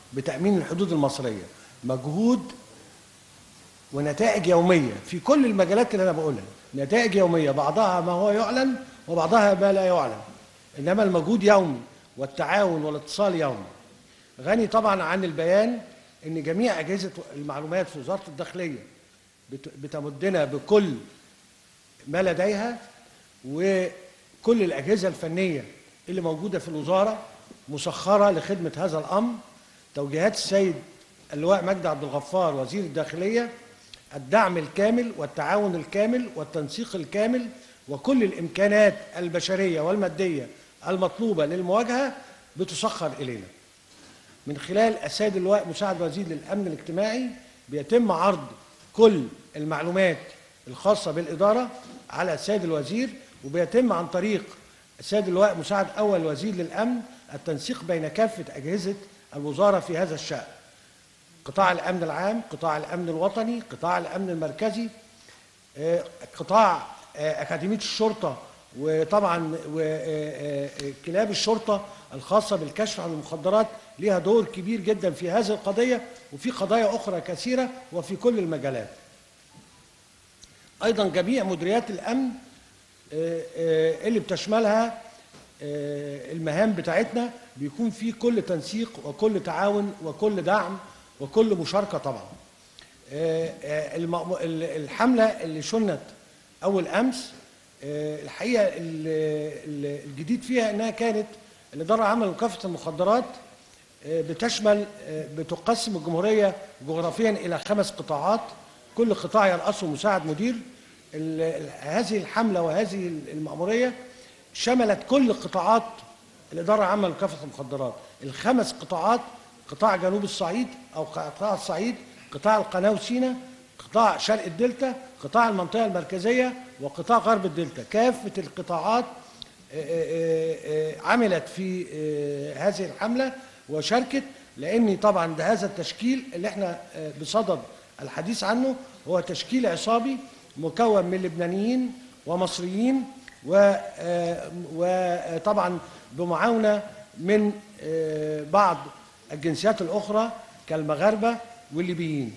بتأمين الحدود المصرية، مجهود ونتائج يومية في كل المجالات اللي أنا بقولها، نتائج يومية، بعضها ما هو يعلن وبعضها ما لا يعلن، إنما المجهود يومي والتعاون والاتصال يومي. غني طبعا عن البيان إن جميع أجهزة المعلومات في وزارة الداخلية بتمدنا بكل ما لديها، وكل الأجهزة الفنية اللي موجودة في الوزارة مسخرة لخدمة هذا الأمر. توجيهات السيد اللواء مجدي عبد الغفار وزير الداخلية الدعم الكامل والتعاون الكامل والتنسيق الكامل، وكل الإمكانات البشرية والمادية المطلوبة للمواجهة بتسخر إلينا. من خلال السيد اللواء مساعد وزير للأمن الاجتماعي بيتم عرض كل المعلومات الخاصة بالإدارة على السيد الوزير، وبيتم عن طريق السيد اللواء مساعد أول وزير للأمن التنسيق بين كافة أجهزة الوزارة في هذا الشأن: قطاع الأمن العام، قطاع الأمن الوطني، قطاع الأمن المركزي، قطاع أكاديمية الشرطة، وطبعا كلاب الشرطة الخاصة بالكشف عن المخدرات لها دور كبير جدا في هذه القضية، وفي قضايا أخرى كثيرة وفي كل المجالات. أيضا جميع مديريات الأمن اللي بتشملها المهام بتاعتنا بيكون في كل تنسيق وكل تعاون وكل دعم وكل مشاركة طبعا. الحملة اللي شنت أول أمس الحقيقة الجديد فيها أنها كانت الإدارة العامة لمكافحة المخدرات بتقسم الجمهورية جغرافيا إلى 5 قطاعات، كل قطاع يرأسه مساعد مدير. هذه الحملة وهذه المأمورية شملت كل قطاعات الإدارة العامة لمكافحة المخدرات، ال5 قطاعات: قطاع جنوب الصعيد أو قطاع الصعيد، قطاع القناة وسيناء، قطاع شرق الدلتا، قطاع المنطقة المركزية، وقطاع غرب الدلتا. كافة القطاعات عملت في هذه الحملة وشاركت، لأن طبعا ده هذا التشكيل اللي احنا بصدد الحديث عنه هو تشكيل عصابي مكون من لبنانيين ومصريين، وطبعا بمعاونة من بعض الجنسيات الأخرى كالمغاربة والليبيين.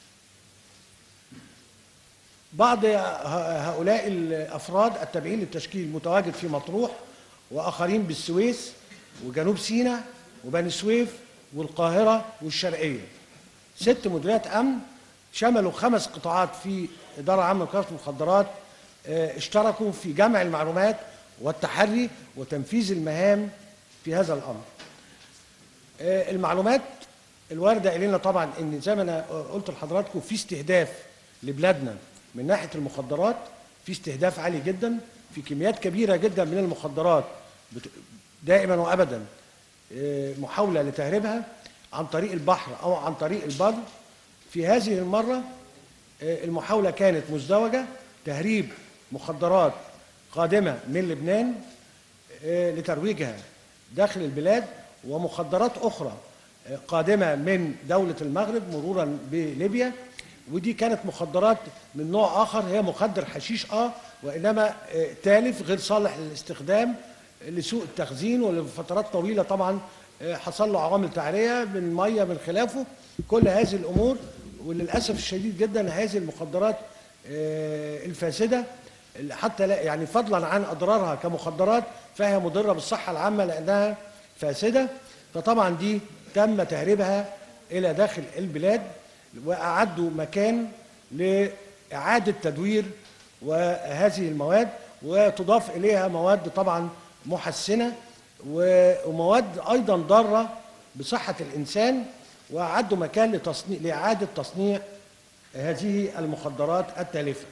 بعض هؤلاء الأفراد التابعين للتشكيل متواجد في مطروح، وآخرين بالسويس وجنوب سيناء وبني سويف والقاهرة والشرقية. 6 مديريات أمن شملوا 5 قطاعات في إدارة عامة لمكافحة المخدرات اشتركوا في جمع المعلومات والتحري وتنفيذ المهام في هذا الأمر. المعلومات الواردة إلينا طبعا إن زي ما أنا قلت لحضراتكم في استهداف لبلادنا من ناحية المخدرات، في استهداف عالي جدا، في كميات كبيرة جدا من المخدرات دائما وأبدا محاولة لتهريبها عن طريق البحر أو عن طريق البر. في هذه المرة المحاولة كانت مزدوجة: تهريب مخدرات قادمة من لبنان لترويجها داخل البلاد، ومخدرات أخرى قادمة من دولة المغرب مرورا بليبيا، ودي كانت مخدرات من نوع آخر، هي مخدر حشيش وإنما تالف غير صالح للاستخدام لسوء التخزين، ولفترات طويلة طبعا حصل له عوامل تعرية من مية من خلافه. كل هذه الأمور، وللأسف الشديد جدا هذه المخدرات الفاسدة حتى لا يعني فضلا عن أضرارها كمخدرات فهي مضرة بالصحة العامة لأنها فاسدة، فطبعا دي تم تهريبها إلى داخل البلاد، وأعدوا مكان لإعادة تدوير وهذه المواد، وتضاف إليها مواد طبعا محسنة ومواد أيضا ضارة بصحة الإنسان، وأعدوا مكان لإعادة تصنيع هذه المخدرات التالفة.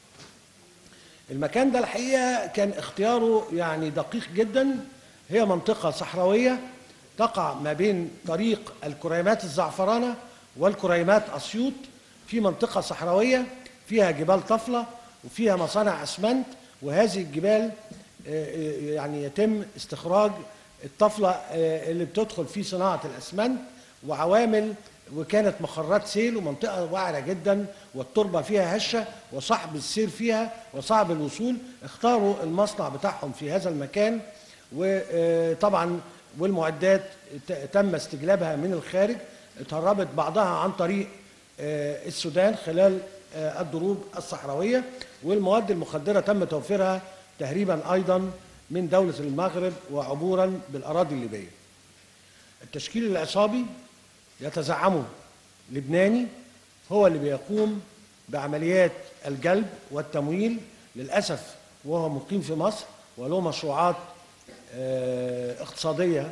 المكان ده الحقيقة كان اختياره يعني دقيق جدا. هي منطقة صحراوية تقع ما بين طريق الكريمات الزعفرانة والكريمات أسيوط، في منطقة صحراوية فيها جبال طفلة وفيها مصانع أسمنت، وهذه الجبال يعني يتم استخراج الطفلة اللي بتدخل في صناعة الأسمنت وعوامل، وكانت مخرات سيل ومنطقة وعرة جدا والتربة فيها هشة وصعب السير فيها وصعب الوصول. اختاروا المصنع بتاعهم في هذا المكان، وطبعا والمعدات تم استجلابها من الخارج، اتهربت بعضها عن طريق السودان خلال الضروب الصحراوية، والمواد المخدرة تم توفيرها تهريبا أيضا من دولة المغرب وعبورا بالأراضي الليبية. التشكيل العصابي يتزعمه لبناني هو اللي بيقوم بعمليات الجلب والتمويل، للأسف وهو مقيم في مصر وله مشروعات اقتصادية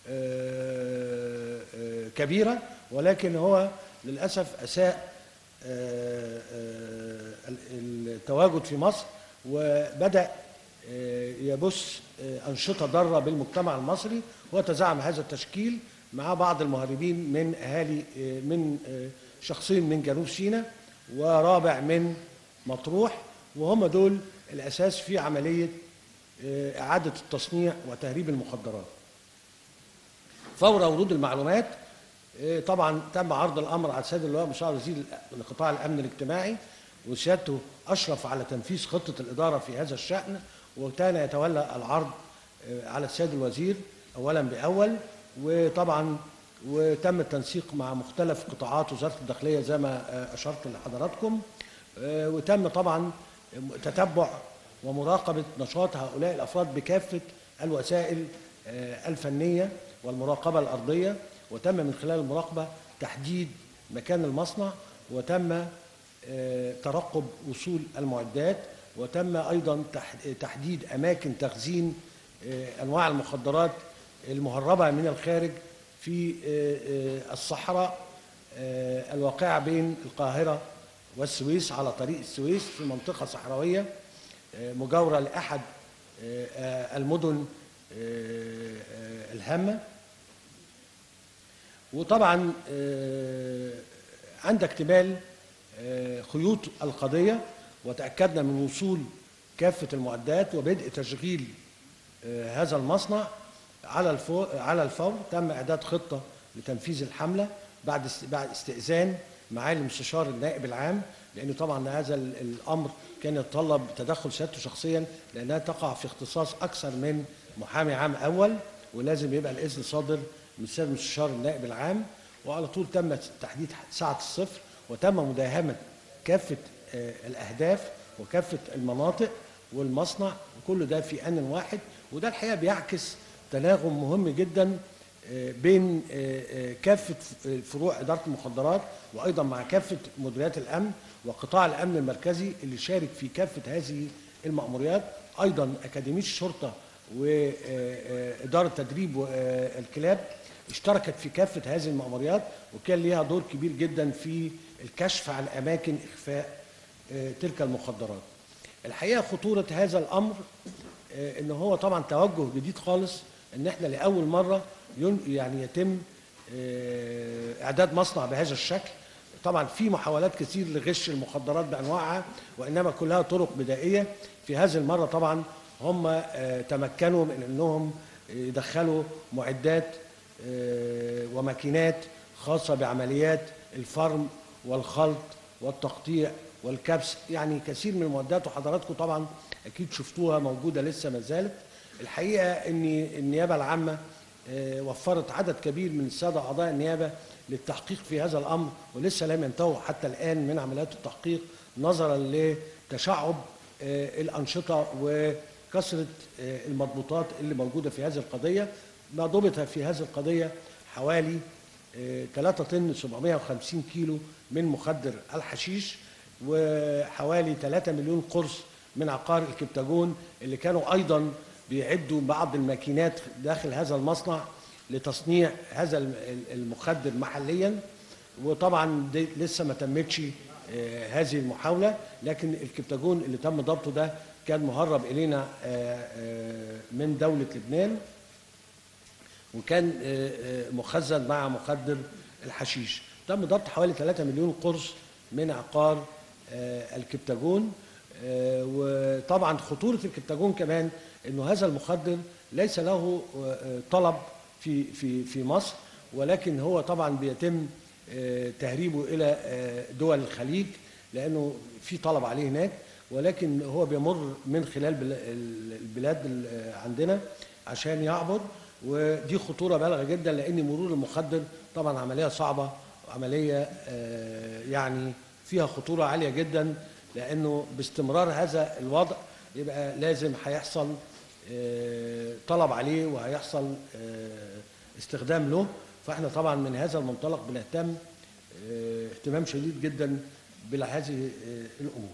كبيرة، ولكن هو للأسف أساء التواجد في مصر وبدأ يبث أنشطة ضارة بالمجتمع المصري، وتزعم هذا التشكيل مع بعض المهربين من أهالي من شخصين من جنوب سيناء ورابع من مطروح، وهم دول الأساس في عملية إعادة التصنيع وتهريب المخدرات. فور ورود المعلومات طبعا تم عرض الأمر على السيد اللواء مساعد وزير لقطاع الأمن الاجتماعي، وسيادته أشرف على تنفيذ خطة الإدارة في هذا الشأن، وكان يتولى العرض على السيد الوزير أولا بأول، وطبعا وتم التنسيق مع مختلف قطاعات وزارة الداخلية زي ما أشرت لحضراتكم، وتم طبعا تتبع ومراقبة نشاط هؤلاء الأفراد بكافة الوسائل الفنية والمراقبة الأرضية، وتم من خلال المراقبة تحديد مكان المصنع، وتم ترقب وصول المعدات، وتم أيضا تحديد أماكن تخزين أنواع المخدرات المهربة من الخارج في الصحراء الواقعة بين القاهرة والسويس على طريق السويس في منطقة صحراوية مجاورة لأحد المدن الهامة. وطبعا عند اكتمال خيوط القضية وتأكدنا من وصول كافة المعدات وبدء تشغيل هذا المصنع على الفور، تم إعداد خطة لتنفيذ الحملة بعد استئذان معالي المستشار النائب العام، لأنه طبعا هذا الأمر كان يتطلب تدخل سيادته شخصيا، لأنها تقع في اختصاص أكثر من محامي عام أول، ولازم يبقى الإذن صادر من السيد المستشار النائب العام. وعلى طول تم تحديد ساعة الصفر، وتم مداهمة كافة الأهداف وكافة المناطق والمصنع، وكل ده في آن واحد. وده الحقيقة بيعكس تناغم مهم جدا بين كافة فروع إدارة المخدرات، وأيضا مع كافة مديريات الأمن وقطاع الأمن المركزي اللي شارك في كافة هذه المأموريات، أيضا أكاديمية الشرطة وإدارة تدريب الكلاب اشتركت في كافة هذه المأموريات، وكان لها دور كبير جدا في الكشف عن أماكن إخفاء تلك المخدرات. الحقيقة خطورة هذا الأمر إن هو طبعا توجه جديد خالص، إن إحنا لأول مرة يعني يتم إعداد مصنع بهذا الشكل. طبعا في محاولات كثير لغش المخدرات بأنواعها، وإنما كلها طرق بدائية. في هذه المرة طبعا هم تمكنوا من أنهم يدخلوا معدات وماكينات خاصة بعمليات الفرم والخلط والتقطيع والكبس، يعني كثير من المعدات، وحضراتكم طبعا أكيد شفتوها موجودة لسه ما زالت. الحقيقة أن النيابة العامة وفرت عدد كبير من السادة أعضاء النيابة للتحقيق في هذا الأمر، ولسه لم ينتهوا حتى الآن من عمليات التحقيق نظرا لتشعب الأنشطة وكثرة المضبوطات اللي موجودة في هذه القضية. ما ضبط في هذه القضية حوالي 3 طن 750 كيلو من مخدر الحشيش، وحوالي 3 مليون قرص من عقار الكبتاجون، اللي كانوا أيضا بيعدوا بعض الماكينات داخل هذا المصنع لتصنيع هذا المخدر محليا. وطبعا دي لسه ما تمتش هذه المحاولة، لكن الكبتاجون اللي تم ضبطه ده كان مهرب إلينا من دولة لبنان، وكان مخزن مع مخدر الحشيش. تم ضبط حوالي 3 مليون قرص من عقار الكبتاجون. وطبعا خطورة الكبتاجون كمان انه هذا المخدر ليس له طلب في مصر، ولكن هو طبعا بيتم تهريبه الى دول الخليج لانه في طلب عليه هناك، ولكن هو بيمر من خلال البلاد عندنا عشان يعبر. ودي خطوره بالغه جدا، لان مرور المخدر طبعا عمليه صعبه وعمليه يعني فيها خطوره عاليه جدا، لانه باستمرار هذا الوضع يبقى لازم هيحصل طلب عليه وهيحصل استخدام له. فاحنا طبعا من هذا المنطلق بنهتم اهتمام شديد جدا بهذه الامور.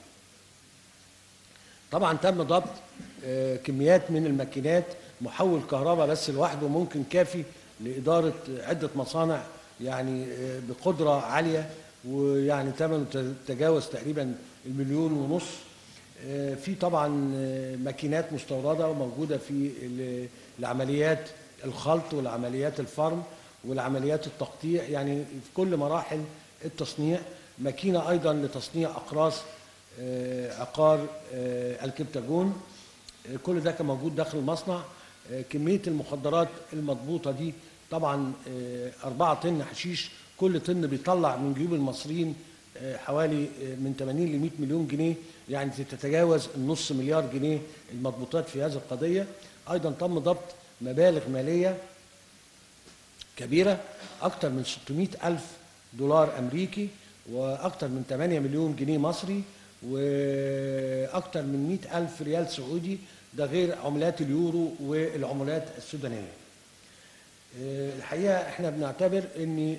طبعا تم ضبط كميات من الماكينات، محول كهرباء بس لوحده ممكن كافي لاداره عده مصانع يعني بقدره عاليه، ويعني ثمنه تجاوز تقريبا 1.5 مليون. في طبعا ماكينات مستورده وموجوده في العمليات الخلط والعمليات الفرم والعمليات التقطيع، يعني في كل مراحل التصنيع. ماكينه ايضا لتصنيع اقراص عقار الكبتاجون، كل ده كان موجود داخل المصنع. كميه المخدرات المضبوطه دي طبعا 4 طن حشيش، كل طن بيطلع من جيوب المصريين حوالي من 80 ل 100 مليون جنيه، يعني تتجاوز النص مليار جنيه المضبوطات في هذه القضيه. ايضا تم ضبط مبالغ ماليه كبيره، اكثر من 600 الف دولار امريكي، واكثر من 8 مليون جنيه مصري، واكثر من 100 الف ريال سعودي، ده غير عملات اليورو والعملات السودانيه. الحقيقه احنا بنعتبر ان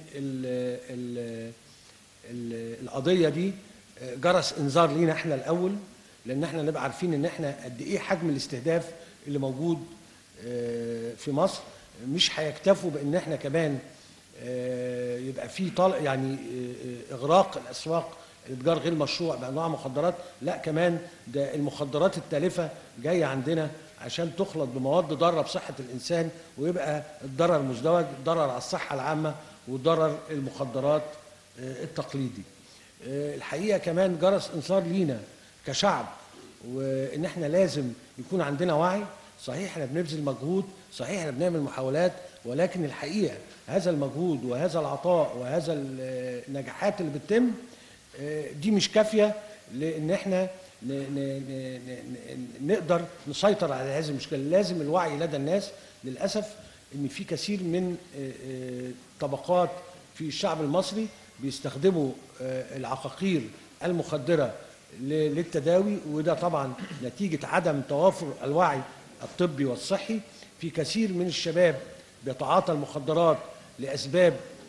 القضيه دي جرس انذار لينا احنا الاول، لان احنا نبقى عارفين ان احنا قد ايه حجم الاستهداف اللي موجود في مصر. مش هيكتفوا بان احنا كمان يبقى في يعني اغراق الاسواق الاتجار غير مشروع بانواع مخدرات، لا كمان ده المخدرات التالفه جايه عندنا عشان تخلط بمواد ضاره بصحه الانسان، ويبقى الضرر مزدوج، ضرر على الصحه العامه وضرر المخدرات التقليدي. الحقيقه كمان جرس انذار لينا كشعب، وان احنا لازم يكون عندنا وعي. صحيح احنا بنبذل مجهود، صحيح احنا بنعمل محاولات، ولكن الحقيقه هذا المجهود وهذا العطاء وهذا النجاحات اللي بتتم دي مش كافيه لان احنا نقدر نسيطر على هذه المشكله. لازم الوعي لدى الناس. للاسف ان في كثير من طبقات في الشعب المصري بيستخدموا العقاقير المخدره للتداوي، وده طبعا نتيجه عدم توافر الوعي الطبي والصحي. في كثير من الشباب بيتعاطى المخدرات لاسباب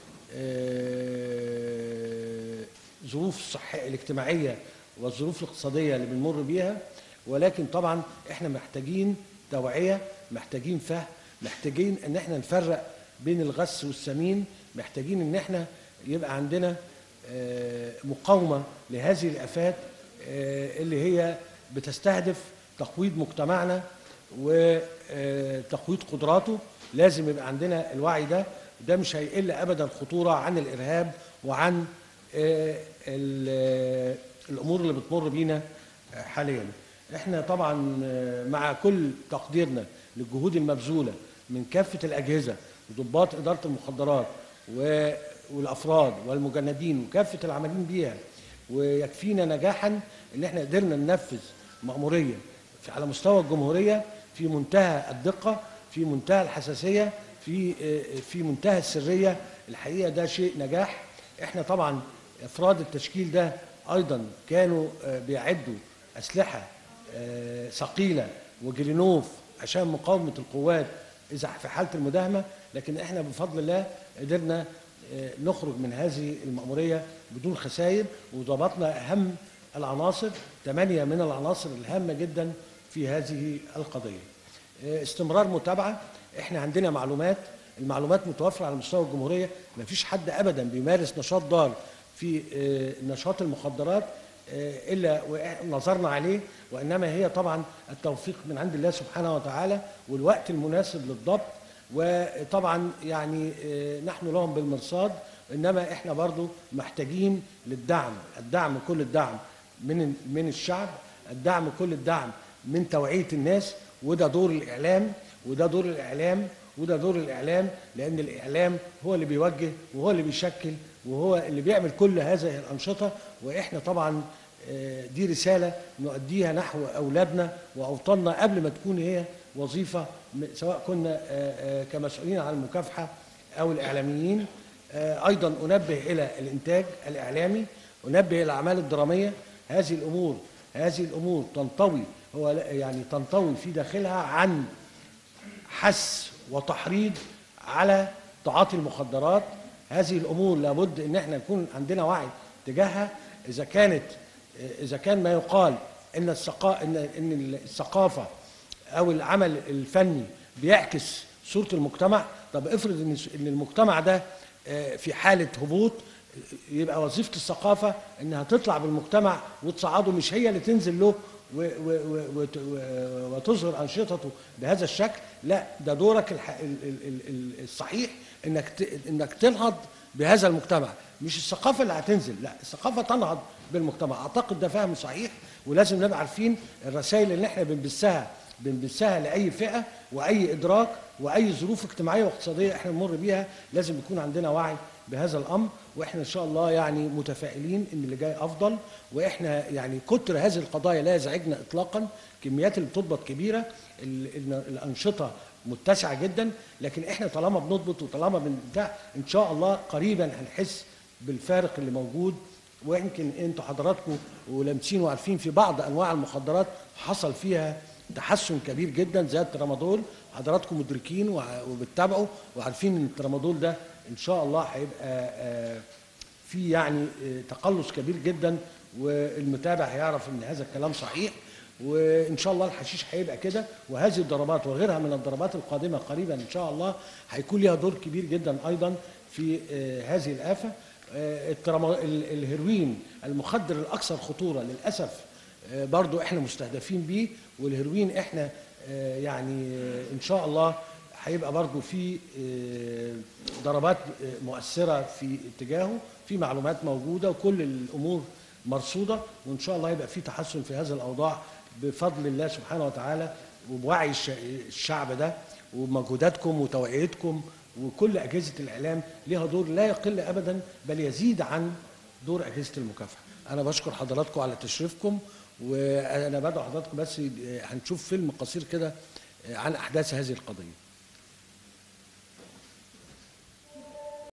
ظروف الصحيه الاجتماعيه والظروف الاقتصاديه اللي بنمر بيها، ولكن طبعا احنا محتاجين توعيه، محتاجين فهم، محتاجين ان احنا نفرق بين الغث والسمين، محتاجين ان احنا يبقى عندنا مقاومه لهذه الافات اللي هي بتستهدف تقويض مجتمعنا وتقويض قدراته. لازم يبقى عندنا الوعي ده، ده مش هيقل ابدا خطوره عن الارهاب وعن الامور اللي بتمر بينا حاليا. احنا طبعا مع كل تقديرنا للجهود المبذوله من كافه الاجهزه وضباط اداره المخدرات والافراد والمجندين وكافه العاملين بيها، ويكفينا نجاحا ان احنا قدرنا ننفذ مأموريه على مستوى الجمهوريه في منتهى الدقه، في منتهى الحساسيه، في منتهى السريه. الحقيقه ده شيء نجاح. احنا طبعا افراد التشكيل ده ايضا كانوا بيعدوا اسلحه ثقيله وجرينوف عشان مقاومه القوات اذا في حاله المداهمه، لكن احنا بفضل الله قدرنا نخرج من هذه المأموريه بدون خسائر، وضبطنا اهم العناصر 8 من العناصر الهامه جدا في هذه القضيه. استمرار متابعه، احنا عندنا المعلومات متوفره على مستوى الجمهوريه، ما فيش حد ابدا بيمارس نشاط ضار في نشاط المخدرات الا ونظرنا عليه، وانما هي طبعا التوفيق من عند الله سبحانه وتعالى والوقت المناسب للضبط، وطبعا يعني نحن لهم بالمرصاد. انما احنا برضو محتاجين للدعم، كل الدعم من الشعب، الدعم كل الدعم من توعيه الناس، وده دور الاعلام لان الاعلام هو اللي بيوجه وهو اللي بيشكل وهو اللي بيعمل كل هذه الانشطه. واحنا طبعا دي رساله نؤديها نحو اولادنا واوطاننا قبل ما تكون هي وظيفه سواء كنا كمسؤولين عن المكافحه او الاعلاميين. ايضا انبه الى الانتاج الاعلامي، انبه الى الاعمال الدراميه. هذه الامور تنطوي في داخلها عن حث وتحريض على تعاطي المخدرات. هذه الامور لابد ان احنا يكون عندنا وعي تجاهها. اذا كان ما يقال ان الثقافه او العمل الفني بيعكس صوره المجتمع، طب افرض ان المجتمع ده في حاله هبوط، يبقى وظيفه الثقافه انها تطلع بالمجتمع وتصعده، مش هي اللي تنزل له وتظهر انشطته بهذا الشكل. لا، ده دورك الصحيح انك تنهض بهذا المجتمع، مش الثقافه اللي هتنزل، لا، الثقافه تنهض بالمجتمع. اعتقد ده فهم صحيح، ولازم نبقى عارفين الرسائل اللي احنا بنبثها لاي فئه واي ادراك واي ظروف اجتماعيه واقتصاديه احنا بنمر بيها. لازم يكون عندنا وعي بهذا الامر، واحنا ان شاء الله يعني متفائلين ان اللي جاي افضل. واحنا يعني كتر هذه القضايا لا يزعجنا اطلاقا. كميات اللي بتضبط كبيره، الانشطه متسعه جدا، لكن احنا طالما بنضبط وطالما بنبتاع ان شاء الله قريبا هنحس بالفارق اللي موجود. ويمكن انتوا حضراتكم ولامسين وعارفين في بعض انواع المخدرات حصل فيها تحسن كبير جدا، زي الترامادول. حضراتكم مدركين وبتتابعوا وعارفين ان الترامادول ده ان شاء الله هيبقى في يعني تقلص كبير جدا، والمتابع هيعرف ان هذا الكلام صحيح. وان شاء الله الحشيش هيبقى كده، وهذه الضربات وغيرها من الضربات القادمه قريبا ان شاء الله هيكون لها دور كبير جدا ايضا في هذه الآفة. الهيروين المخدر الاكثر خطوره للاسف برضو احنا مستهدفين بيه، والهيروين احنا يعني ان شاء الله هيبقى برضو في ضربات مؤثره في اتجاهه، في معلومات موجوده وكل الامور مرصوده، وان شاء الله يبقى في تحسن في هذه الاوضاع بفضل الله سبحانه وتعالى، وبوعي الشعب ده ومجهوداتكم وتوعيتكم. وكل اجهزه الاعلام لها دور لا يقل ابدا بل يزيد عن دور اجهزه المكافحه. انا بشكر حضراتكم على تشريفكم، وانا بدعو حضراتكم بس هنشوف فيلم قصير كده عن احداث هذه القضيه.